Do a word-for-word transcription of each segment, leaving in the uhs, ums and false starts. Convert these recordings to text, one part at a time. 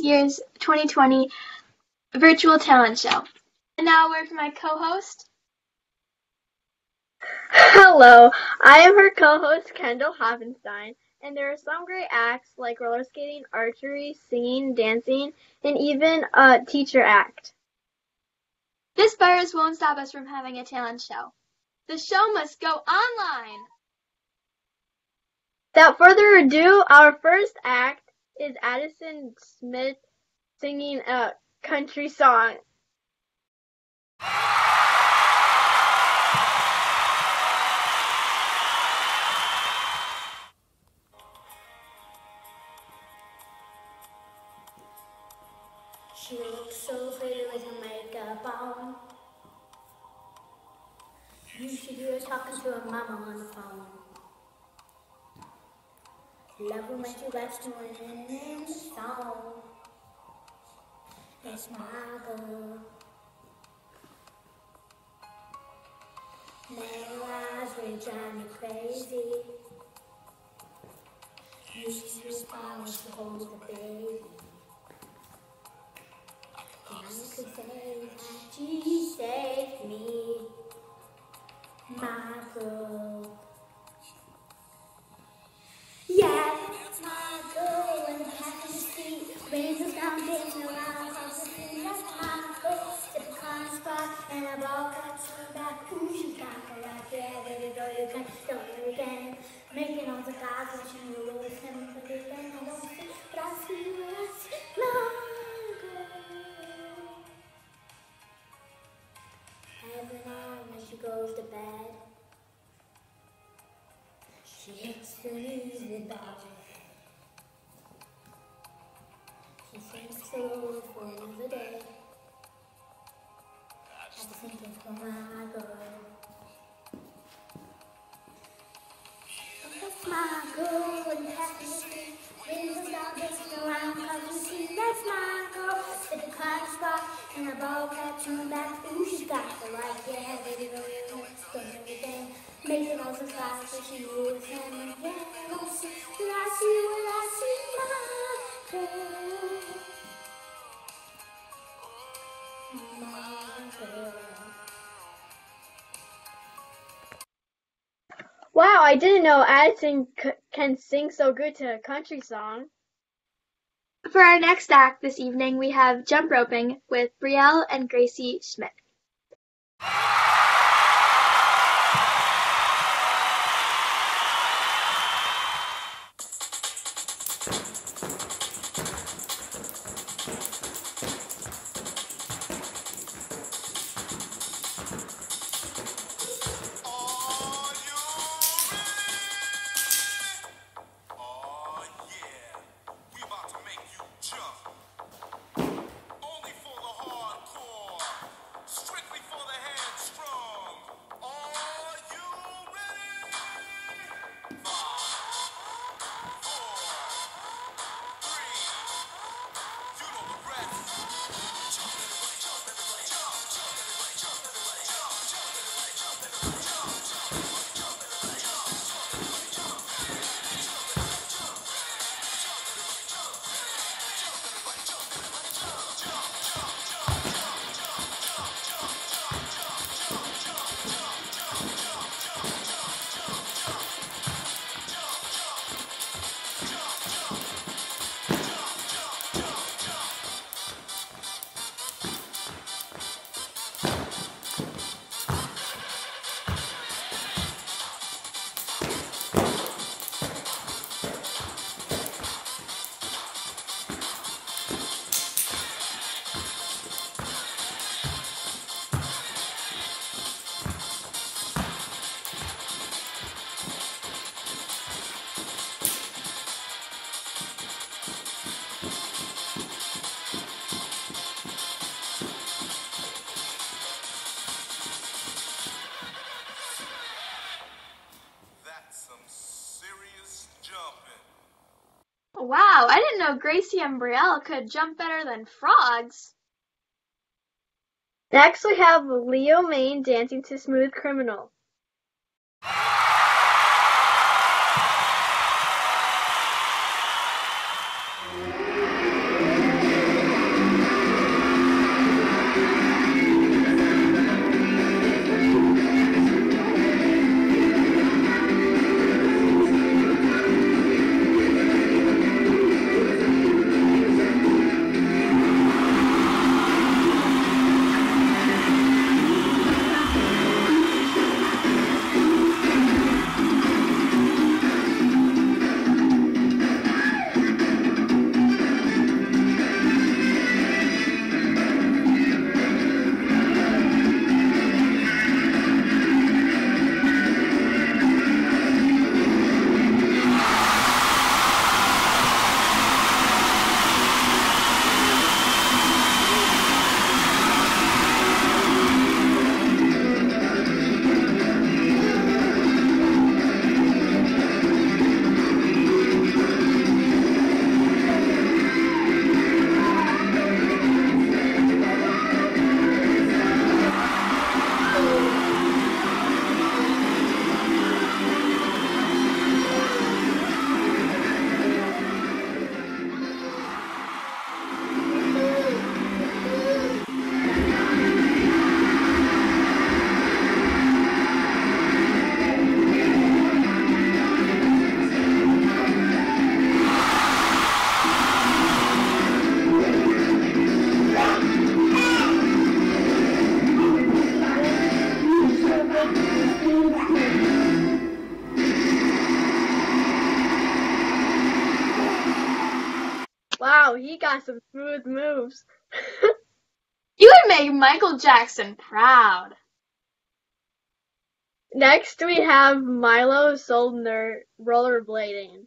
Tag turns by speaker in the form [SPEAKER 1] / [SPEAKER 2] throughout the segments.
[SPEAKER 1] year's twenty twenty virtual talent show. And now a word from my co-host.
[SPEAKER 2] Hello, I am her co-host Kendall Hoffenstein, and there are some great acts like roller skating, archery, singing, dancing, and even a teacher act.
[SPEAKER 1] This virus won't stop us from having a talent show. The show must go online.
[SPEAKER 2] Without further ado, our first act is Addison Smith singing a country song.
[SPEAKER 3] She looks so pretty with her makeup on. You should hear her talking to her mama on the phone. Love her when she raps to an in the song. That's my girl. Narrow eyes really drive me crazy. You should smile when she holds the baby. I could say that she saved me, my girl. Yeah, that's my girl. When the passenger seat raises down, dancing around across the sea. That's my girl. Sip a cotton spot and a ball cut to her back. Ooh, she got her right there. Baby girl, you can don't you again. Making all the guys wishing you were with him, but then I don't see, but I see what I see, my girl. Every night when she goes to bed, she hits her knees with body. She thinks so for another day. I'm thinking for my girl. That's my girl when you have to see. Windows out dancing around cause you see. That's my girl with the cotton spot and a ball cap to her back. Ooh, she's got the right, yeah, baby girl, you know it's done everything. Making all the guys so she moves him again. Oh, see, when I see, when I see my girl. My girl.
[SPEAKER 2] Wow, I didn't know Addison c- can sing so good to a country song.
[SPEAKER 1] For our next act this evening, we have jump roping with Brielle and Gracie Schmidt. Wow, I didn't know Gracie and Brielle could jump better than frogs.
[SPEAKER 2] Next we have Leo Maine dancing to Smooth Criminal. he got some smooth moves.
[SPEAKER 1] You would make Michael Jackson proud.
[SPEAKER 2] Next, we have Milo Soldner rollerblading.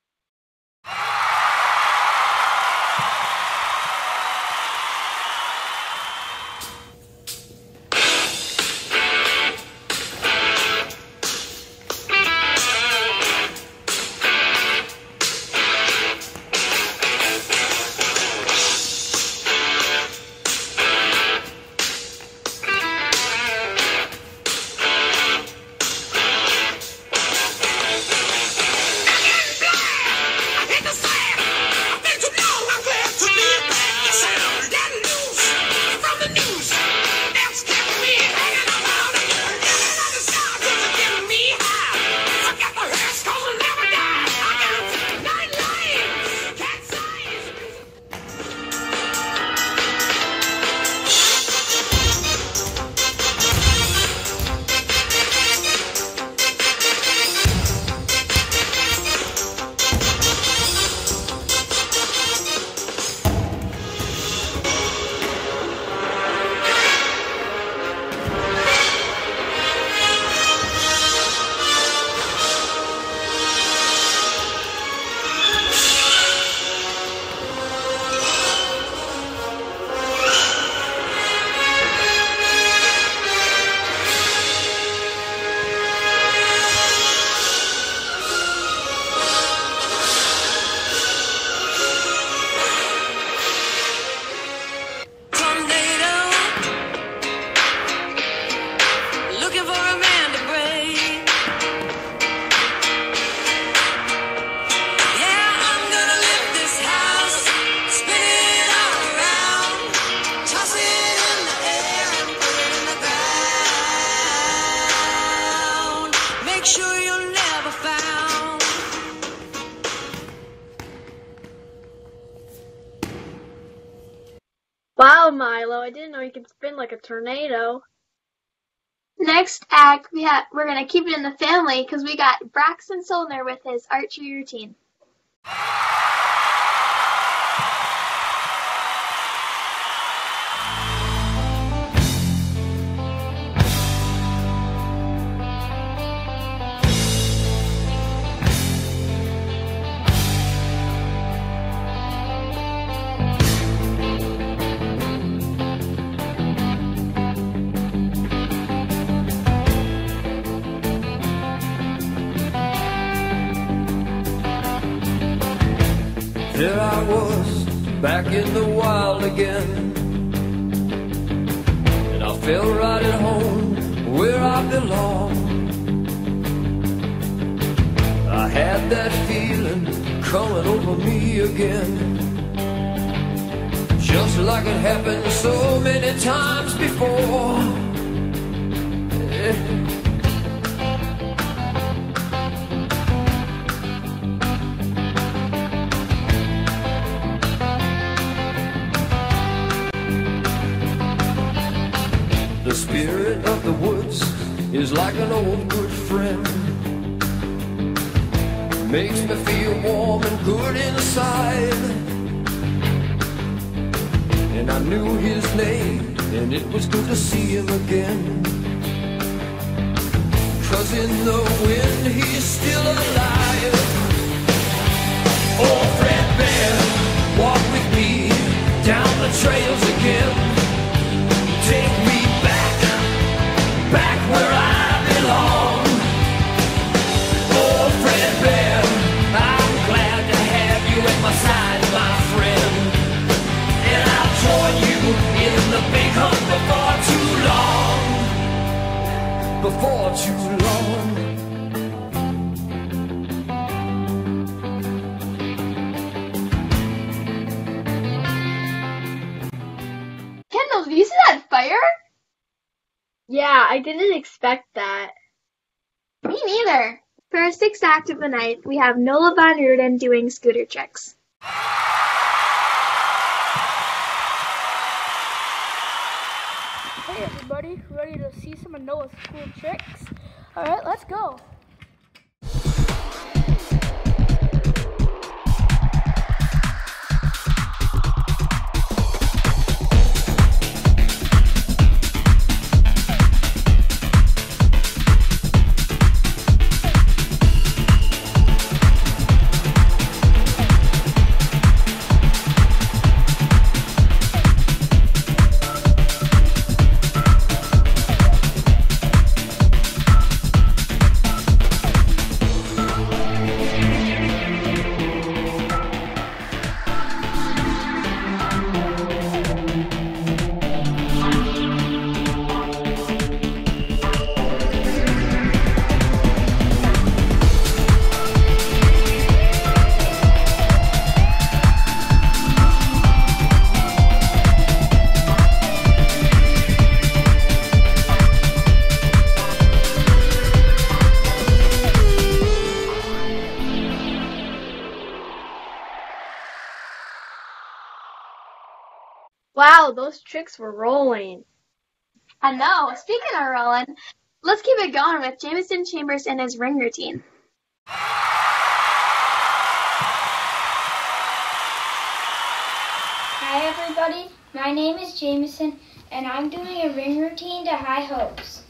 [SPEAKER 2] Wow, Milo, I didn't know you could spin like a tornado.
[SPEAKER 1] Next act, we have, we're going to keep it in the family because we got Braxton Soldner with his archery routine.
[SPEAKER 4] There I was, back in the wild again, and I felt right at home, where I belong. I had that feeling coming over me again, just like it happened so many times before. Yeah. The spirit of the woods is like an old good friend, makes me feel warm and good inside. And I knew his name, and it was good to see him again, 'cause in the wind he's still alive. Oh, Fred Bear, walk with me down the trails again. Take me back where I belong. Oh, Fred Bear, I'm glad to have you at my side, my friend. And I'll join you in the big hunt before too long. Before too long.
[SPEAKER 1] Kendall, did you see that fire?
[SPEAKER 2] Yeah, I didn't expect that.
[SPEAKER 1] Me neither. For our sixth act of the night, we have Nola Von Ruden doing scooter tricks.
[SPEAKER 5] Hey everybody, ready to see some of Noah's cool tricks? Alright, let's go.
[SPEAKER 2] Wow, those tricks were rolling.
[SPEAKER 1] I know. Speaking of rolling, let's keep it going with Jameson Chambers and his ring routine.
[SPEAKER 3] Hi everybody, my name is Jameson and I'm doing a ring routine to High Hopes.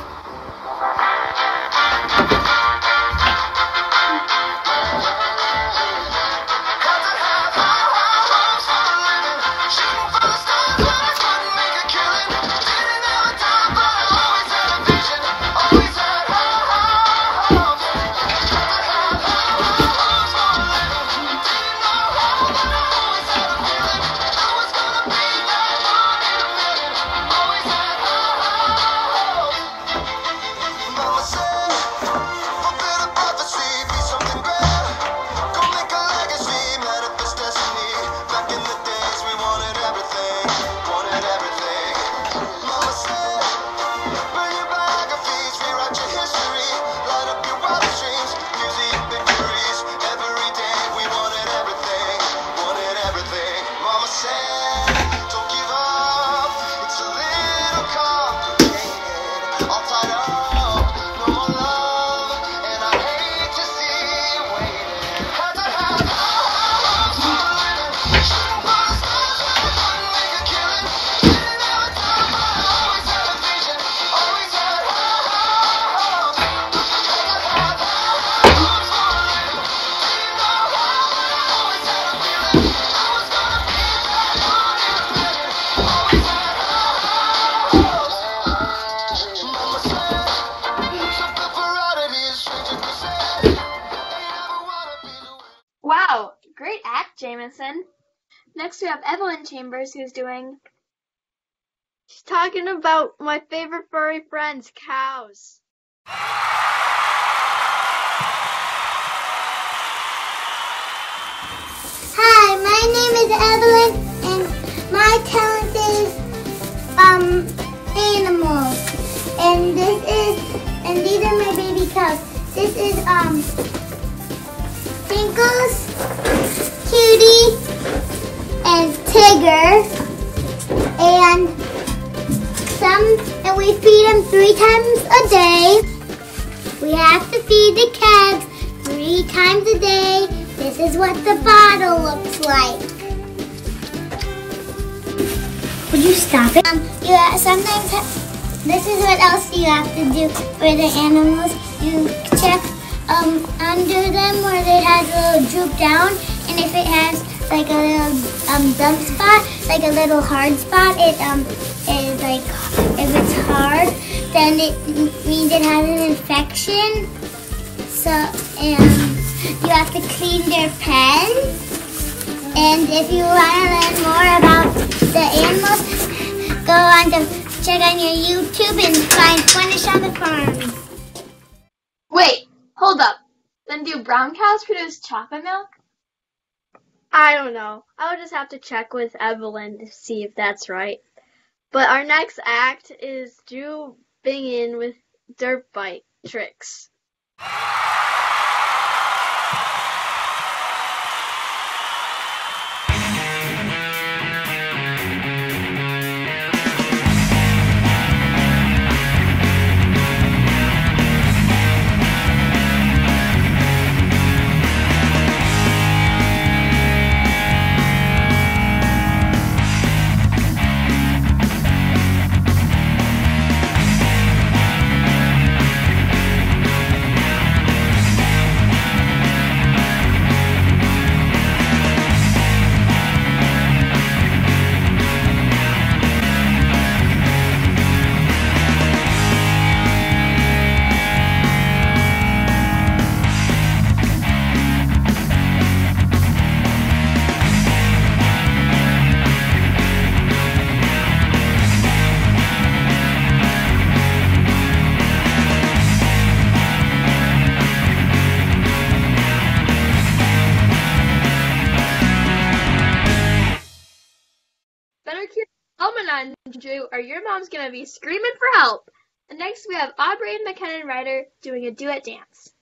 [SPEAKER 1] Wow, great act, Jameson. Next we have Evelyn Chambers, who's doing...
[SPEAKER 2] She's talking about my favorite furry friends, cows.
[SPEAKER 3] Hi, my name is Evelyn and my talent is um animals. And this is and these are my baby cows. This is um Tinkles, Cutie, and Tigger. And some and we feed them three times a day. We have to feed the calves three times a day. This is what the bottle looks like. Would you stop it? Um, you ha- sometimes ha- this is what else you have to do for the animals. You check um under them where it has a little droop down, and if it has like a little um dump spot, like a little hard spot, it um is like if it's hard, then it means it has an infection. So and. You have to clean their pen. And if you want to learn more about the animals, go on to check on your YouTube and find Punish on the Farm.
[SPEAKER 1] Wait, hold up. Then do brown cows produce chocolate milk?
[SPEAKER 2] I don't know. I'll just have to check with Evelyn to see if that's right. But our next act is Drew Bingen with dirt bike tricks.
[SPEAKER 1] Drew, or your mom's gonna be screaming for help. And next we have Aubrey and McKinnon Ryder doing a duet dance.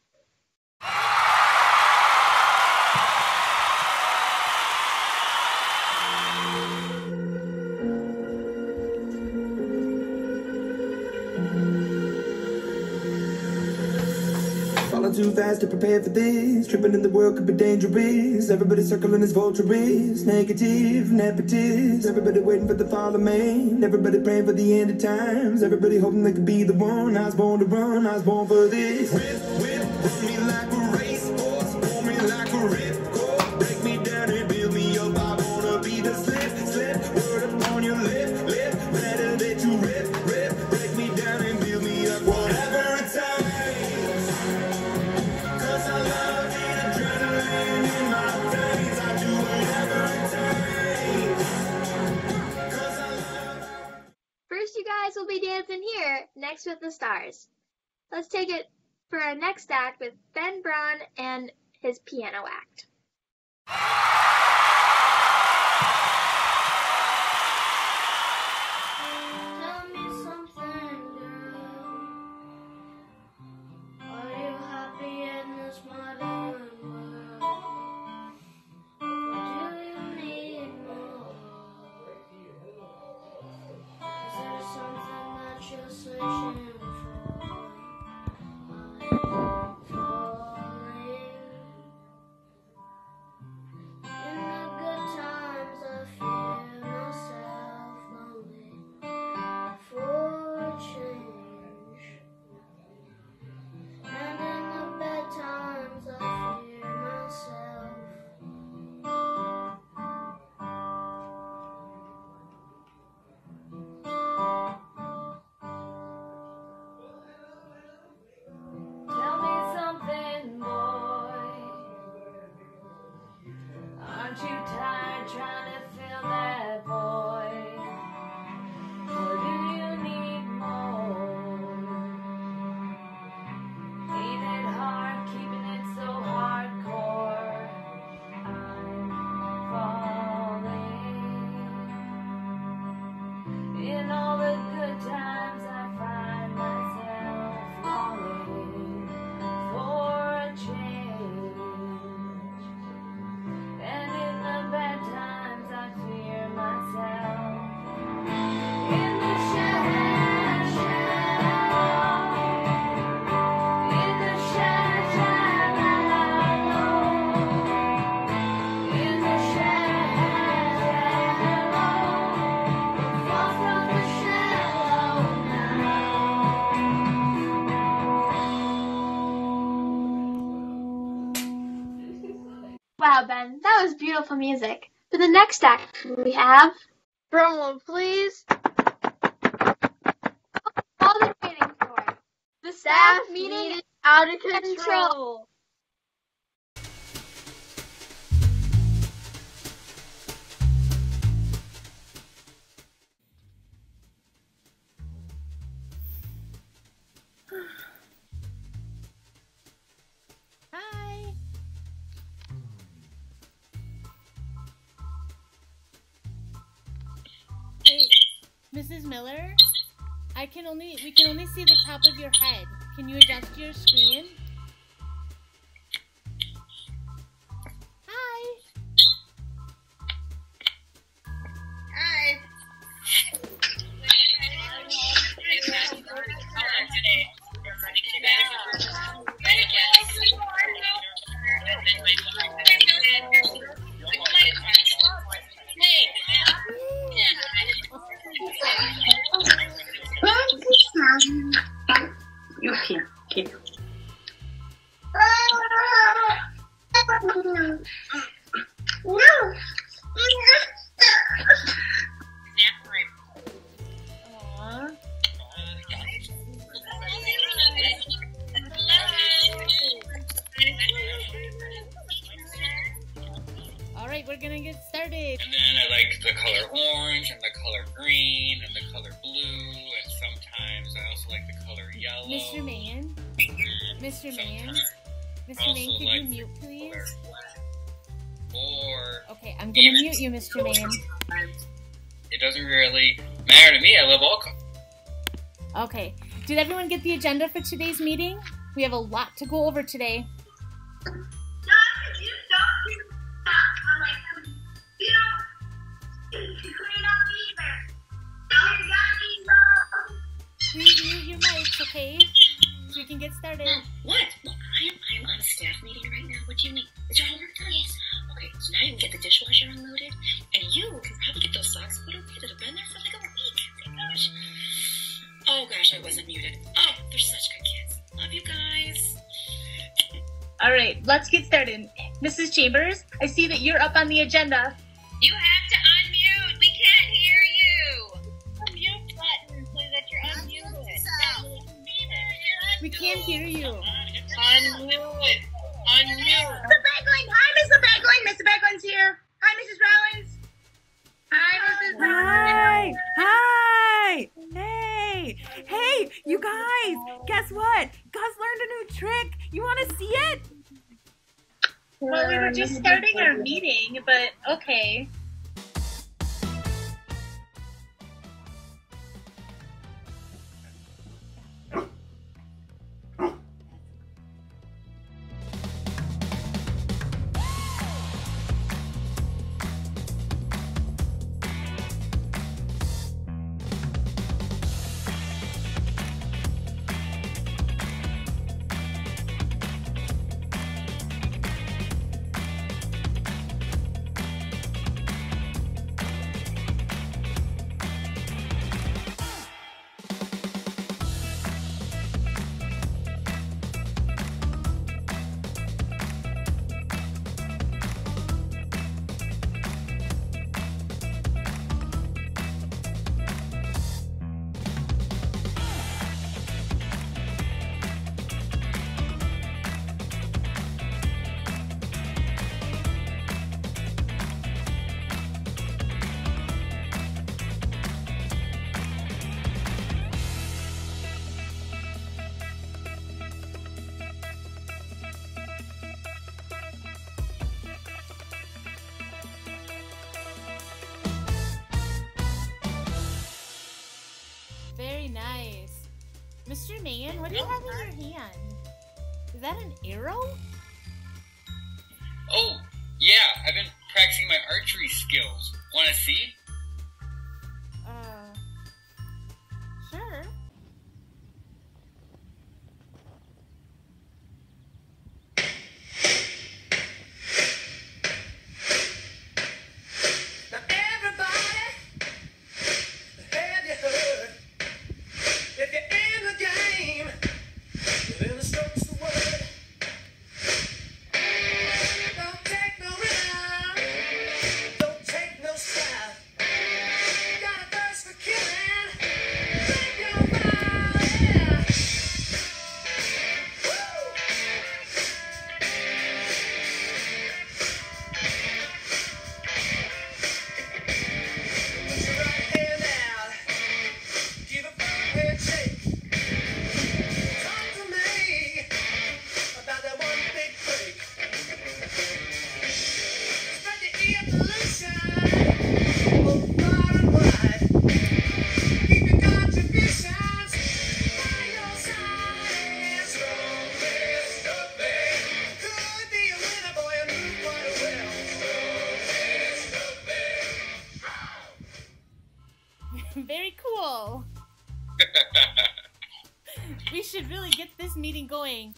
[SPEAKER 6] too fast to prepare for this. Tripping in the world could be dangerous. Everybody circling as vultures. Negative, nepotist. Everybody waiting for the fall of man. Everybody praying for the end of times. Everybody hoping they could be the one. I was born to run, I was born for this. Whip, whip, run me like a racehorse. Pull me like a ripcord. Break me down and build me up. I wanna be the slip, slip. Word upon your lip, lip. Better that you rip, rip. Break me down and build me up. Whatever it takes. Cause I love the adrenaline in my veins. I do whatever it takes. Cause I love.
[SPEAKER 1] First, you guys will be dancing here, next with the stars. Let's take it for our next act with Ben Braun and his piano act.
[SPEAKER 3] Tell me something, girl. Are you happy in this modern world? Or do you need more? Is there something that you're searching for? I'm falling. In the good times, I feel myself longing for change. And in the bad times, I fear myself. Tell me something, boy. Aren't you tired trying to fill that void? Or do you need more? Ain't it hard keeping it so hardcore? I'm falling. In all the good times, I find myself longing for a change. And in the bad times, I fear myself. In the shadow, in the shadow, in the shadow, fall from the shadow
[SPEAKER 1] Wow, Ben, that was beautiful music. For the next act, we have
[SPEAKER 2] Drum roll, please.
[SPEAKER 1] all the waiting for. The staff meeting
[SPEAKER 2] out of
[SPEAKER 1] control.
[SPEAKER 2] control.
[SPEAKER 5] Hi. Hey, Missus Miller, I can only we can only see the top of your head. Can you adjust your screen? Hi.
[SPEAKER 7] Hi. You here, keep.
[SPEAKER 5] Aww. All right, we're gonna get started.
[SPEAKER 8] And then I like the color orange and the color green and the color blue, and sometimes I also like the color yellow.
[SPEAKER 5] Mister Mann, Mister Mann, Mister
[SPEAKER 8] Also
[SPEAKER 5] Mann, could
[SPEAKER 8] like
[SPEAKER 5] you
[SPEAKER 8] the
[SPEAKER 5] mute, please?
[SPEAKER 8] color Or
[SPEAKER 5] Okay, I'm gonna mute you, Mister Mann.
[SPEAKER 8] it doesn't really matter to me. I love all colors.
[SPEAKER 5] Okay. Did everyone get the agenda for today's meeting? We have a lot to go over today. Please mute your mics, okay? So we can get started.
[SPEAKER 7] What?
[SPEAKER 9] I'm, I'm on a staff meeting right now. What do you need? Is your homework done? Yes. Okay, so now you can get the dishwasher unloaded, and you can probably get those socks put away that have been there for like a week. Oh my gosh. Oh gosh, I wasn't muted. Oh, they're such good kids. Love you guys.
[SPEAKER 10] All right, let's get started. Missus Chambers, I see that you're up on the agenda.
[SPEAKER 9] You have to unmute. We can't hear you. The mute button so that you're unmuted.
[SPEAKER 5] We can't hear you.
[SPEAKER 9] Unmute. Unmute.
[SPEAKER 10] Mister Beglin! Hi, Mister Beglin! Mister Beglin's here. Hi, Missus Rollins. Hi, Missus
[SPEAKER 11] Hi! Hi! Hey! Hey, you guys! Guess what? Gus learned a new trick. You want to see it?
[SPEAKER 10] Well, we were just starting our meeting, but okay.
[SPEAKER 5] Very nice. Mister Mayan, what do you have in your hand? Is that an arrow?
[SPEAKER 8] Oh, yeah, I've been practicing my archery skills. Want to see?
[SPEAKER 5] Uh, sure.
[SPEAKER 4] Now everybody, have you heard? If you're in the game, then the stroke's the word. Don't take no rhythm, don't take no style. Got a thirst for killing, think your fire. Woo! Put your right hand out, give a firm handshake. Talk to me about that one big break. Spread the evolution, both far and wide. Keep your contributions by your side. Strong Mister Big could be a winner, boy, and move quite well. Strong Mister Big.
[SPEAKER 5] Very cool. We should really get this meeting going.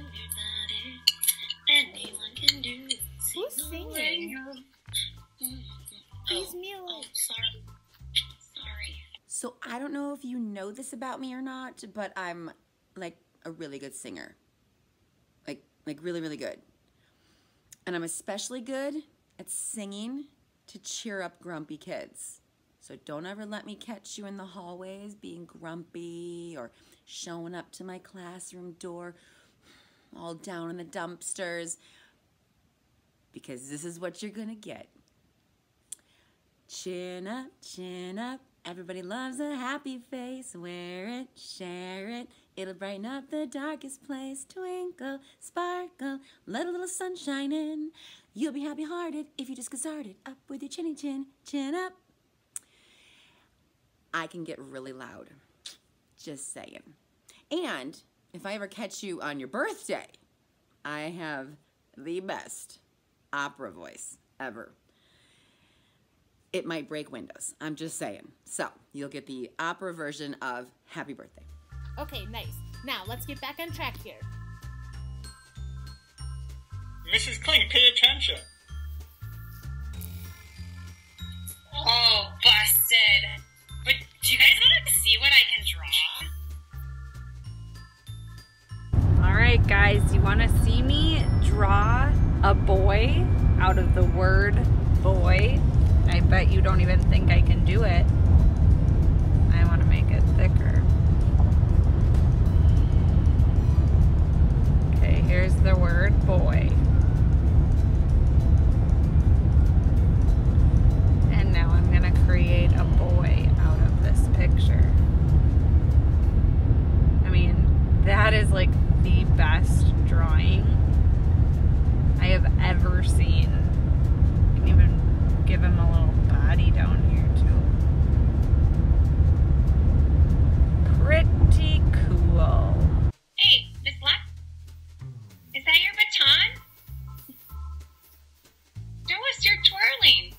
[SPEAKER 9] Anyone can do it.
[SPEAKER 5] Who's singing? Please mute.
[SPEAKER 9] Oh, sorry. Sorry.
[SPEAKER 11] So I don't know if you know this about me or not, but I'm like a really good singer. Like like really, really good. And I'm especially good at singing to cheer up grumpy kids. So don't ever let me catch you in the hallways being grumpy or showing up to my classroom door all down in the dumpsters, because this is what you're gonna get. Chin up, chin up. Everybody loves a happy face. Wear it, share it. It'll brighten up the darkest place. Twinkle, sparkle, let a little sunshine in. You'll be happy-hearted if you just get started. Up with your chinny chin, chin up. I can get really loud. Just saying. And if I ever catch you on your birthday, I have the best opera voice ever. It might break windows. I'm just saying. So you'll get the opera version of Happy Birthday.
[SPEAKER 5] Okay, nice. Now let's get back on track here.
[SPEAKER 8] Missus Kling, pay attention.
[SPEAKER 9] Oh, busted. But do you guys want to see what I can draw?
[SPEAKER 12] Alright guys, you want to see me draw a boy out of the word boy? I bet you don't even think I can do it. I want to make it thicker. Okay, here's the word boy. And now I'm going to create a boy out of this picture. I mean, that is like the best drawing I have ever seen. You can even give him a little body down here too. Pretty cool.
[SPEAKER 9] Hey, Miss Black? Is that your baton? Show us your twirling.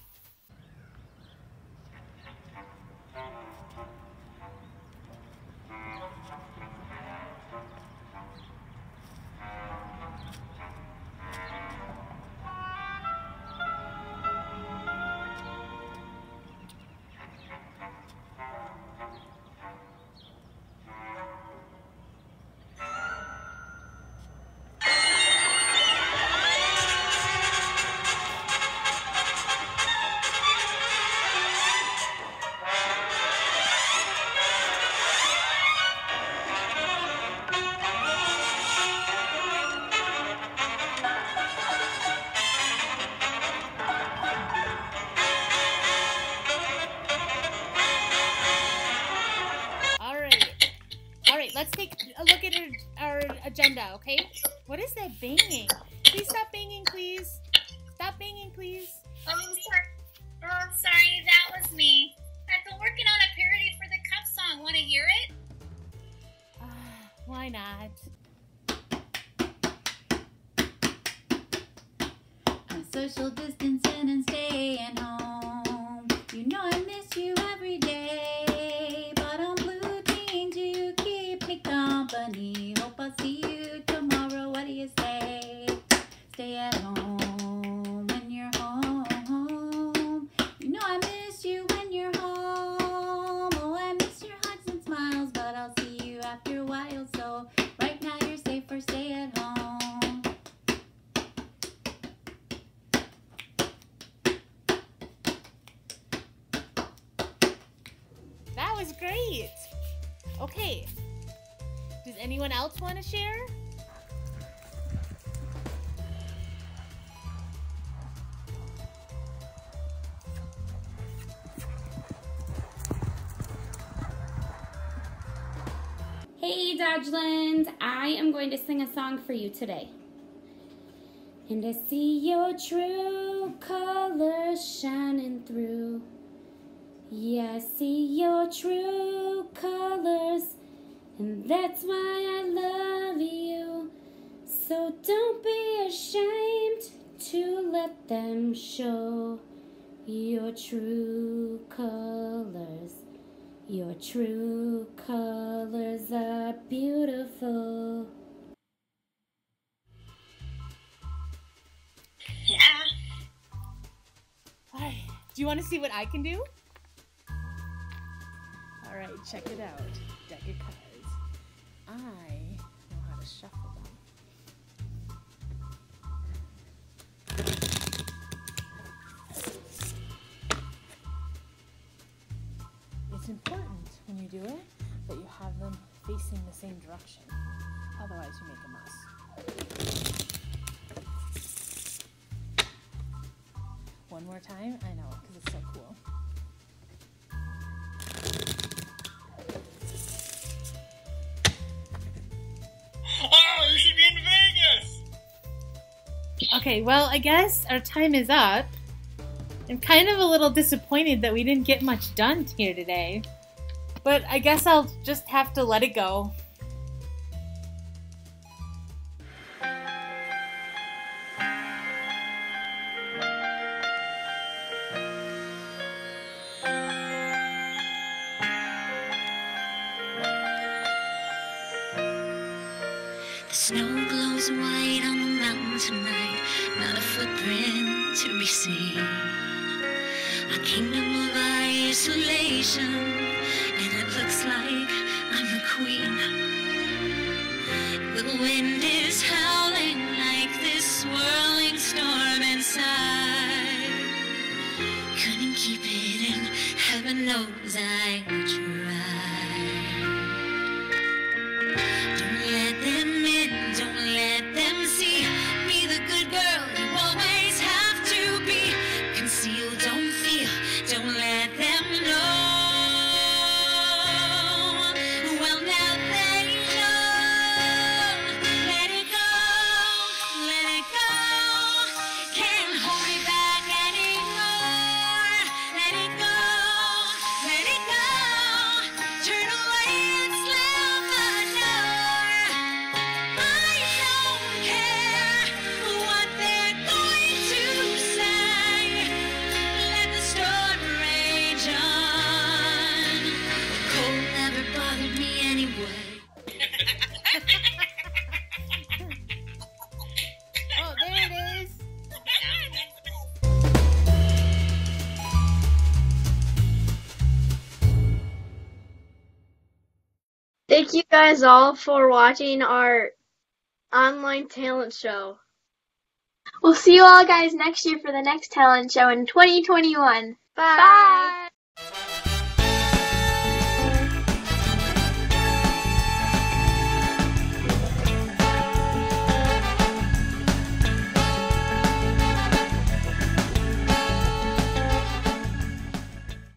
[SPEAKER 5] Let's take a look at our, our agenda, okay? What is that banging? Please stop banging, please. Stop banging, please.
[SPEAKER 9] Oh, sorry. Oh, sorry, that was me. I've been working on a parody for the Cup song. Want to hear it?
[SPEAKER 5] Uh, why not?
[SPEAKER 13] I'm social distancing and staying home. You know I miss you every day, but I'm blue jeans, you keep me company. Hope I'll see you tomorrow. What do you say? Stay at home when you're home. You know I miss you when you're home. Oh, I miss your hugs and smiles, but I'll see you after a while. So right now you're safer, stay at home.
[SPEAKER 5] That was great. Okay. Does anyone else want to share?
[SPEAKER 14] Hey Dodgeland, I am going to sing a song for you today. And I see your true colors shining through. Yeah, I see your true colors, and that's why I love you. So don't be ashamed to let them show your true colors. Your true colors are beautiful.
[SPEAKER 9] Yeah.
[SPEAKER 5] Alright, do you want to see what I can do? Alright, check it out. Deck of cards. I know how to shuffle them. It's important when you do it that you have them facing the same direction. Otherwise you make a mess. One more time? I know, because it's so cool.
[SPEAKER 8] Oh, you should be in Vegas!
[SPEAKER 5] Okay, well, I guess our time is up. I'm kind of a little disappointed that we didn't get much done here today. But I guess I'll just have to let it go.
[SPEAKER 3] The snow glows white on the mountain tonight, not a footprint to be seen. A kingdom of isolation, and it looks like I'm the queen. The wind is howling like this swirling storm inside. Couldn't keep it in, heaven knows I tried. Don't let them in, don't let them see. Be the good girl you always have to be. Conceal, don't feel, don't let them know. Well, now they know. Let it go, let it go. Can't hold me back anymore. Let it go, let it go. Turn away and slam the door. I don't care what they're going to say. Let the storm rage on. Cold never bothered me anyway.
[SPEAKER 5] Oh, there it is.
[SPEAKER 2] Thank you guys all for watching our online talent show.
[SPEAKER 1] We'll see you all guys next year for the next talent show in twenty twenty-one.
[SPEAKER 2] Bye.
[SPEAKER 1] Bye.